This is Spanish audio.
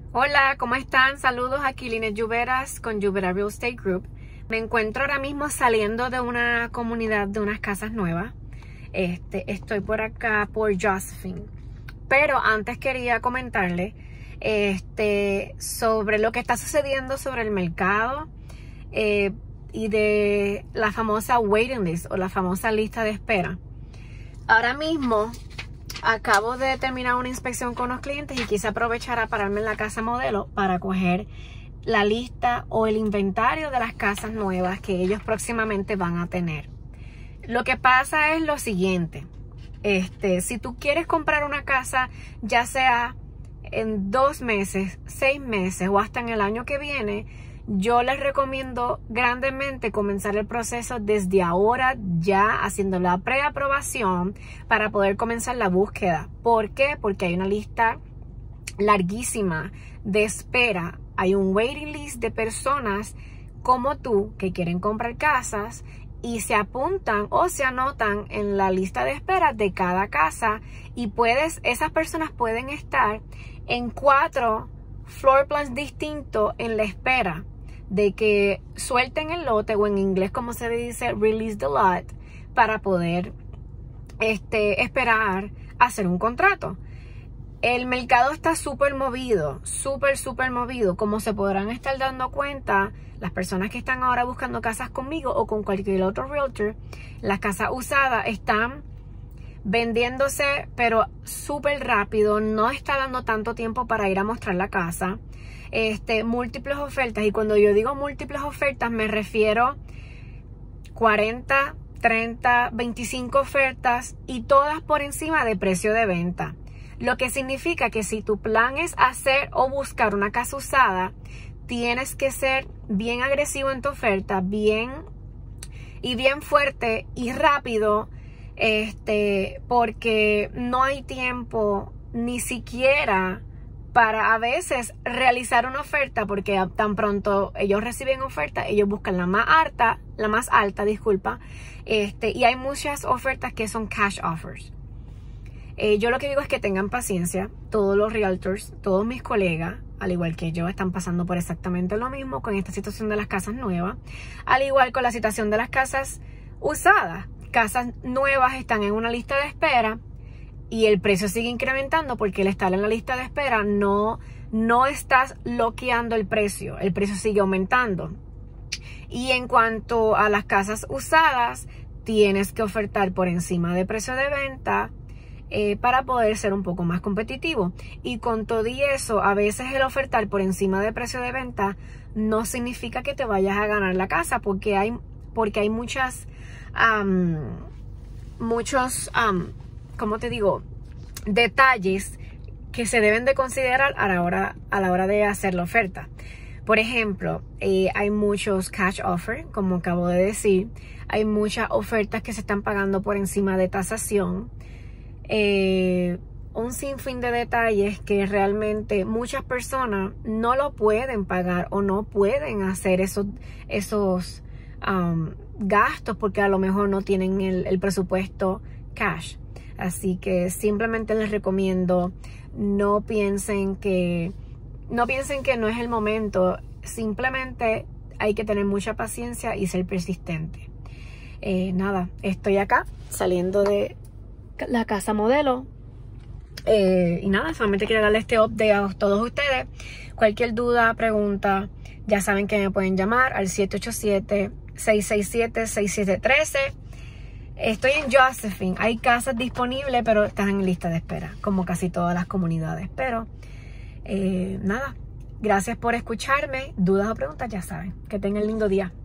Hola, ¿cómo están? Saludos, aquí Linet Lluveras con Lluvera Real Estate Group. Me encuentro ahora mismo saliendo de una comunidad de unas casas nuevas. Estoy por acá por Josephine. Pero antes quería comentarle sobre lo que está sucediendo sobre el mercado y de la famosa waiting list o la famosa lista de espera. Ahora mismo acabo de terminar una inspección con unos clientes y quise aprovechar a pararme en la casa modelo para coger la lista o el inventario de las casas nuevas que ellos próximamente van a tener. Lo que pasa es lo siguiente. Si tú quieres comprar una casa, ya sea en 2 meses, 6 meses o hasta en el año que viene, yo les recomiendo grandemente comenzar el proceso desde ahora, ya haciendo la preaprobación para poder comenzar la búsqueda. ¿Por qué? Porque hay una lista larguísima de espera. Hay un waiting list de personas como tú que quieren comprar casas y se apuntan o se anotan en la lista de espera de cada casa, y esas personas pueden estar en 4 floor plans distintos en la espera de que suelten el lote, o en inglés como se dice, release the lot, para poder esperar a hacer un contrato. El mercado está súper movido, súper movido. Como se podrán estar dando cuenta, las personas que están ahora buscando casas conmigo o con cualquier otro realtor, las casas usadas están vendiéndose, pero súper rápido. No está dando tanto tiempo para ir a mostrar la casa. Múltiples ofertas, y cuando yo digo múltiples ofertas me refiero 40, 30, 25 ofertas, y todas por encima de precio de venta. Lo que significa que si tu plan es hacer o buscar una casa usada, tienes que ser bien agresivo en tu oferta, bien fuerte y rápido, porque no hay tiempo ni siquiera para a veces realizar una oferta, porque tan pronto ellos reciben oferta, ellos buscan la más alta, y hay muchas ofertas que son cash offers. Yo lo que digo es que tengan paciencia. Todos los realtors, todos mis colegas, al igual que yo, están pasando por exactamente lo mismo con esta situación de las casas nuevas, al igual con la situación de las casas usadas. Casas nuevas están en una lista de espera y el precio sigue incrementando, porque el estar en la lista de espera no estás bloqueando el precio sigue aumentando. Y en cuanto a las casas usadas, tienes que ofertar por encima de precio de venta para poder ser un poco más competitivo. Y con todo y eso, a veces el ofertar por encima de precio de venta no significa que te vayas a ganar la casa, porque hay muchos, ¿cómo te digo?, detalles que se deben de considerar a la hora de hacer la oferta. Por ejemplo, hay muchos cash offer, como acabo de decir. Hay muchas ofertas que se están pagando por encima de tasación. Un sinfín de detalles que realmente muchas personas no lo pueden pagar o no pueden hacer esos gastos, porque a lo mejor no tienen el presupuesto cash. Así que simplemente les recomiendo, no piensen que no es el momento. Simplemente hay que tener mucha paciencia y ser persistente. Nada, estoy acá saliendo de la casa modelo. Y nada, solamente quiero darle este update a todos ustedes. Cualquier duda, pregunta, ya saben que me pueden llamar al 787-667-6713. Estoy en Josephine. Hay casas disponibles, pero están en lista de espera, como casi todas las comunidades. Pero nada, gracias por escucharme. Dudas o preguntas, ya saben. Que tengan un lindo día.